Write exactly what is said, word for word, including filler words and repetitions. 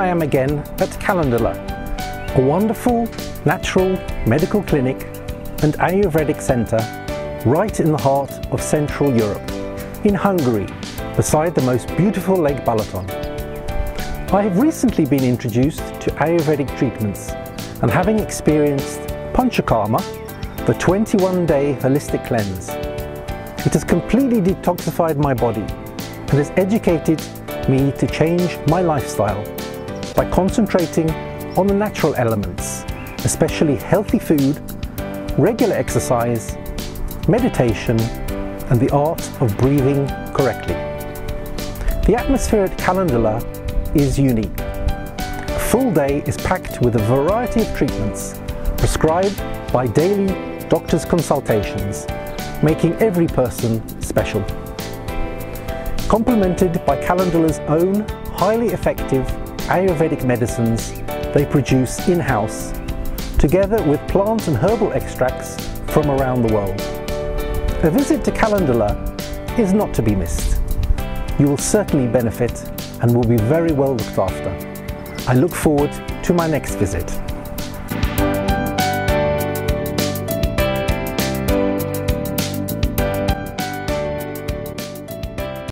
I am again at Calendula, a wonderful natural medical clinic and Ayurvedic centre right in the heart of Central Europe, in Hungary, beside the most beautiful Lake Balaton. I have recently been introduced to Ayurvedic treatments, and having experienced Panchakarma, the twenty-one day holistic cleanse, it has completely detoxified my body and has educated me to change my lifestyle by concentrating on the natural elements, especially healthy food, regular exercise, meditation, and the art of breathing correctly. The atmosphere at Calendula is unique. A full day is packed with a variety of treatments prescribed by daily doctor's consultations, making every person special. Complemented by Calendula's own highly effective Ayurvedic medicines they produce in-house, together with plant and herbal extracts from around the world. A visit to Calendula is not to be missed. You will certainly benefit and will be very well looked after. I look forward to my next visit.